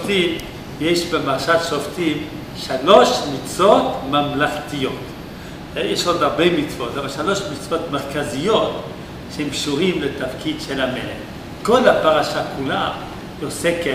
שופטים, יש בפרשת שופטים 3 מצוות ממלכתיות. יש עוד הרבה מצוות, אבל 3 מצוות מרכזיות שהן קשורים לתפקיד של המלך. כל הפרשה כולה עוסקת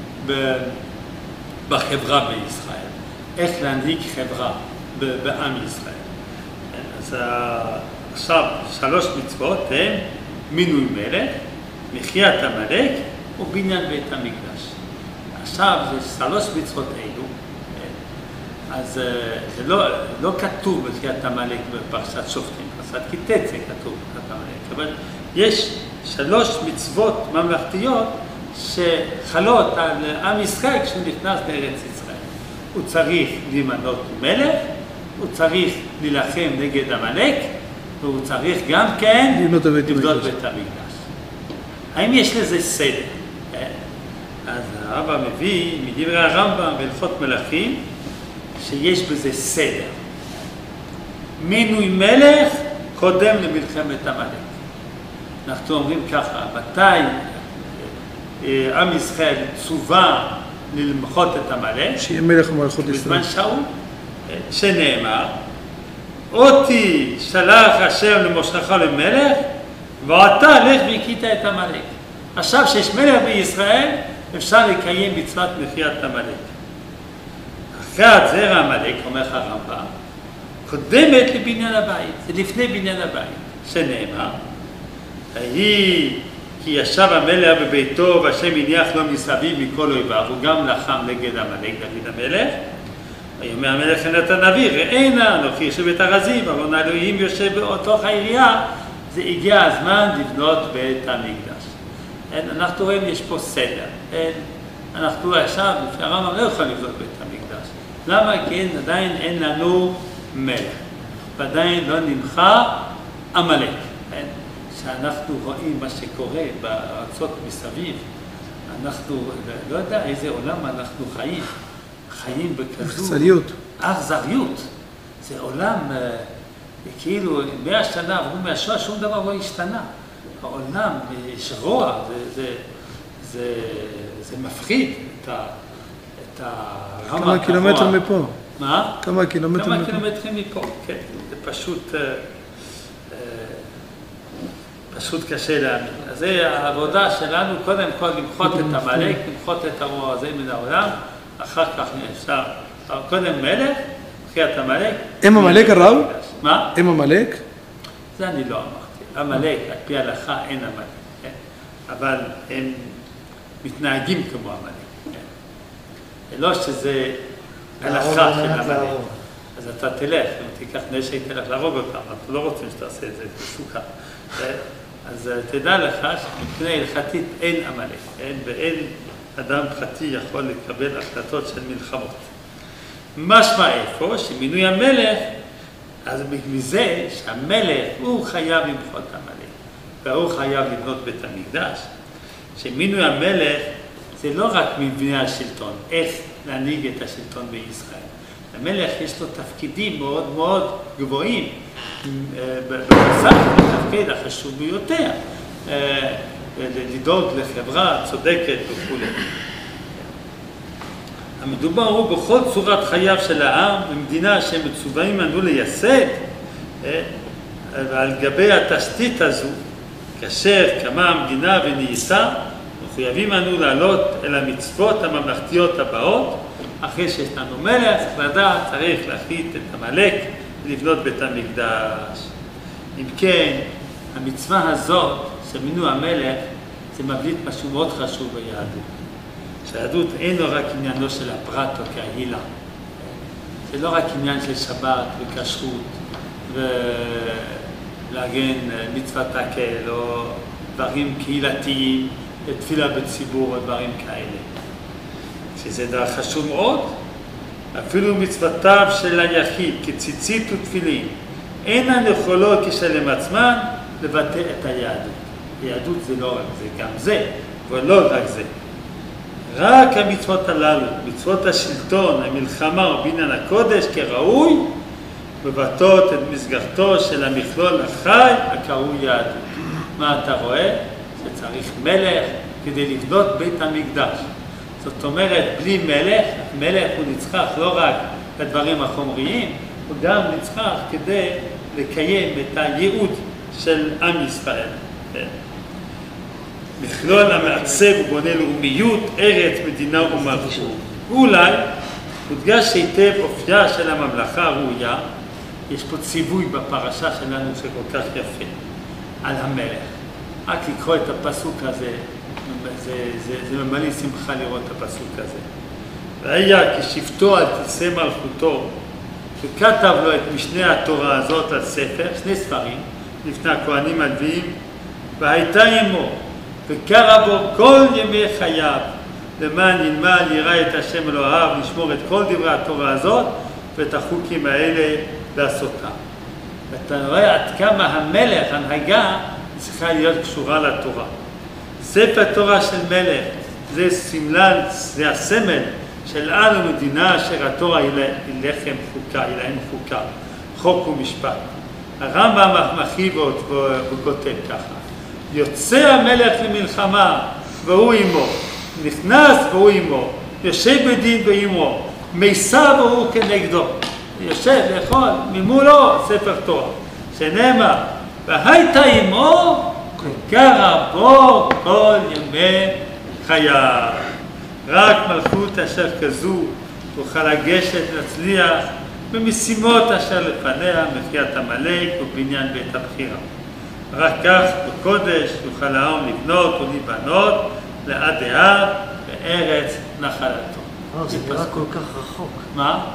בחברה בישראל, איך להנהיג חברה בעם ישראל. אז עכשיו 3 מצוות הן מינוי מלך, מחיית עמלק ובניין בית המקדש. עכשיו זה 3 מצוות אלו, אז זה לא כתוב מחיית עמלק בפרשת שופטים, פרשת כי תצא כתוב מחיית עמלק, אבל יש 3 מצוות ממלכתיות שחלות על עם ישראל כשהוא נכנס לארץ ישראל. הוא צריך למנות מלך, הוא צריך להילחם נגד עמלק, והוא צריך גם כן לבנות בית המקדש. האם יש לזה סדר? אז הרמב"ם מביא מדברי הרמב"ם בהלכות מלכים שיש בזה סדר. מינוי מלך קודם למלחמת עמלק. אנחנו אומרים ככה, מתי עם ישראל צווה למחות את עמלק? שיהיה מלך ומלכות ישראל. בזמן שאול, שנאמר, אותי שלח השם למושלך למלך, ואתה לך והכית את עמלק. עכשיו שיש מלך בישראל, אפשר לקיים מצוות מחיית עמלק. אחרי זרע עמלק, אומר הרמב"ם, קודמת לבניין הבית, זה לפני בניין הבית, שנאמר, היא כי ישב המלך בביתו והשם הניח לו מסביב מכל אויביו, הוא גם לחם נגד עמלק, דוד המלך. ויאמר המלך אל נתן הנביא, ראינה, אנוכי יושב בית ארזים, ארון האלוהים יושב בתוך העירייה, זה הגיע הזמן לבנות בית המקדש. אנחנו רואים, יש פה סדר. אנחנו עכשיו, לפי הרמב"ם, לא יכולים לבנות בית המקדש. למה? כי עדיין אין לנו מלך, ועדיין לא נמחה עמלק. שאנחנו רואים מה שקורה בארצות מסביב, אנחנו לא יודע איזה עולם אנחנו חיים בכזו אכזריות. זה עולם, כאילו 100 שנה עברו מהשואה, שום דבר לא השתנה. העולם, יש רוע, זה מפחיד את הרמה. כמה קילומטרים מפה? מה? כמה קילומטרים מפה? כמה קילומטרים מפה, כן. זה פשוט קשה להאמין. אז זה העבודה שלנו, קודם כל למחות את עמלק, למחות את הרוע הזה מן העולם, אחר כך אפשר, קודם מלך, מחיית עמלק. אם עמלק הרב? מה? אם עמלק? זה אני לא אמרתי. עמלק, על פי ההלכה אין עמלק, כן? אבל הם מתנהגים כמו עמלק. כן? לא שזה הלכה של עמלק. אז אתה תלך, אם תיקח נשק, תלך להרוג אותם, אנחנו לא רוצים שתעשה את זה, זה סוכה. אז תדע לך שמבחינה הלכתית אין עמלק, ואין אדם פרטי יכול לקבל החלטות של מלחמות. משמע איפה שמינוי המלך, אז מזה שהמלך הוא חייב למחות עמלק, והוא חייב לבנות בית המקדש. שמינוי המלך זה לא רק מבנה השלטון, איך להנהיג את השלטון בישראל. המלך יש לו תפקידים מאוד מאוד גבוהים, בנוסף לתפקיד החשוב ביותר, לדאוג לחברה צודקת וכו'. המדובר הוא בכל צורת חייו של העם, במדינה שמצווים אנו לייסד, ועל גבי התשתית הזו, כאשר קמה המדינה ונהייתה, מחויבים אנו לעלות אל המצוות הממלכתיות הבאות, אחרי שיש לנו מלך, צריך לדעת, צריך להחליט את עמלק ולבנות בית המקדש. אם כן, המצווה הזאת של מינוי המלך, זה מבליט משהו מאוד חשוב ביהדות. שהיהדות אינו רק עניינו של הפרט או קהילה. זה לא רק עניין של שבת וכשרות ולהגן מצוות הקהל או דברים קהילתיים, תפילה בציבור או דברים כאלה. שזה דבר חשוב מאוד, אפילו מצוותיו של היחיד, כציצית ותפילין, אינן יכולות כשלם עצמן לבטא את היהדות. היהדות זה לא רק זה, גם זה, אבל לא רק זה. רק המצוות הללו, מצוות השלטון, המלחמה ובניין הקודש כראוי, מבטאות את מסגרתו של המכלול החי הקרוי יהדות. מה אתה רואה? שצריך מלך כדי לבנות בית המקדש. זאת אומרת, בלי מלך, מלך הוא נצרך לא רק לדברים החומריים, הוא גם נצרך כדי לקיים את הייעוד של עם ישראל. מכלול המעצב ובונה לאומיות, ארץ, מדינה ומלכות. ואולי הודגש היטב אופייה של הממלכה הראויה, יש פה ציווי בפרשה שלנו שכל כך יפה, על המלך. רק לקרוא את הפסוק הזה, זה ממלא שמחה לראות את הפסוק הזה. והיה כשבתו על כיסא מלכותו, וכתב לו את משנה התורה הזאת על ספר, 2 ספרים, לפני הכהנים הלוויים, והייתה עמו, וקרא בו כל ימי חייו, למען ילמד יראה את השם אלוהיו, לשמור את כל דברי התורה הזאת, ואת החוקים האלה לעשותם. ואתה רואה עד כמה המלך, הנהגה, צריכה להיות קשורה לתורה. ספר תורה של מלך, זה סמלן, זה הסמל של עם המדינה אשר התורה היא לחם חוקה, היא להם חוקה, חוק ומשפט. הרמב"ם מחמיא וכותב ככה, יוצא המלך למלחמה והוא עמו, נכנס והוא עמו, יושב בדין ועמו, מיסה והוא כנגדו, יושב לאכול ממולו ספר תורה, שנאמר, והייתה עמו, וקרא בו כל ימי חייו. רק מלכות אשר כזו תוכל לגשת להצליח במשימות אשר לפניה, מחיית עמלק ובניין בית הבחירה. רק כך בקודש יוכל העם לבנות ולבנות לעד דעה בארץ נחלתו. זה נראה כל כך רחוק. מה?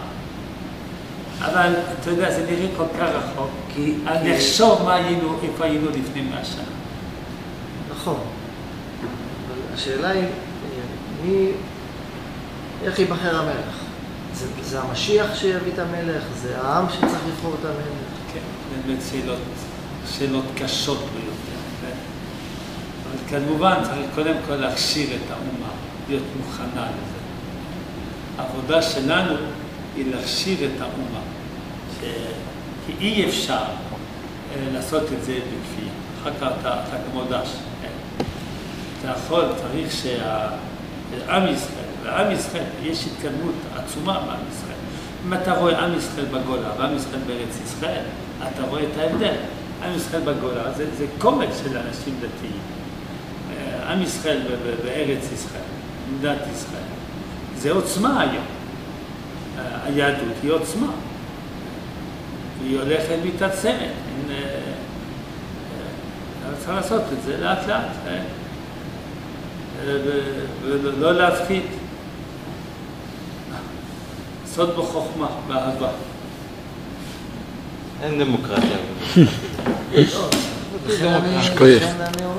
אבל אתה יודע, זה נראה כל כך רחוק, כי נחשוב איפה היינו לפני 100 שנה. נכון. אבל השאלה היא, איך ייבחר המלך? זה המשיח שיביא את המלך? זה העם שצריך לבחור את המלך? כן, באמת שאלות קשות ביותר. אבל כמובן צריך קודם כל להכשיר את האומה, להיות מוכנה לזה. העבודה שלנו היא להכשיר את האומה, כי אי אפשר לעשות את זה בכפייה. אחר כך אתה כמו דש. אתה יכול, צריך שעם ישראל, יש התקדמות עצומה בעם ישראל. אם אתה רואה עם ישראל בגולה ועם ישראל בארץ ישראל, אתה רואה את ההבדל. עם ישראל בגולה זה קומץ של אנשים דתיים. עם ישראל בארץ ישראל, מדינת ישראל, זה עוצמה היום. היהדות היא עוצמה. היא הולכת מתעצמת. צריך לעשות את זה לאט לאט. ולא להפחיד. לעשות בחוכמה, באהבה. אין דמוקרטיה. לכן אני